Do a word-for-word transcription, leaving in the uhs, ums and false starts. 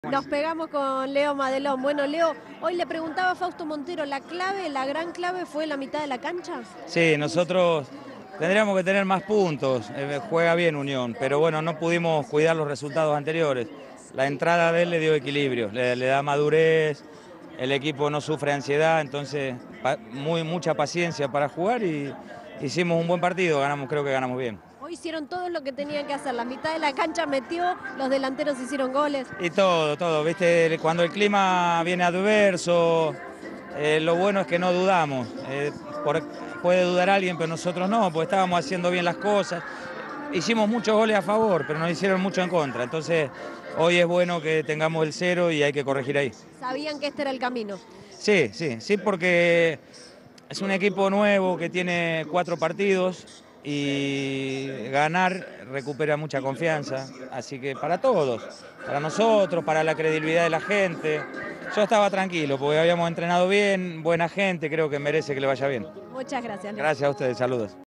Nos pegamos con Leo Madelón. Bueno, Leo, hoy le preguntaba a Fausto Montero, ¿la clave, la gran clave fue la mitad de la cancha? Sí, nosotros tendríamos que tener más puntos, eh, juega bien Unión, pero bueno, no pudimos cuidar los resultados anteriores. La entrada de él le dio equilibrio, le, le da madurez, el equipo no sufre ansiedad, entonces pa, muy, mucha paciencia para jugar y hicimos un buen partido, ganamos, creo que ganamos bien. Hoy hicieron todo lo que tenían que hacer, la mitad de la cancha metió, los delanteros hicieron goles. Y todo, todo, viste, cuando el clima viene adverso, eh, lo bueno es que no dudamos. Eh, por, puede dudar alguien, pero nosotros no, porque estábamos haciendo bien las cosas. Hicimos muchos goles a favor, pero nos hicieron mucho en contra. Entonces, hoy es bueno que tengamos el cero y hay que corregir ahí. Sabían que este era el camino. Sí, sí, sí, porque es un equipo nuevo que tiene cuatro partidos y ganar recupera mucha confianza, así que para todos, para nosotros, para la credibilidad de la gente. Yo estaba tranquilo porque habíamos entrenado bien, buena gente, creo que merece que le vaya bien. Muchas gracias, Leo. Gracias a ustedes, saludos.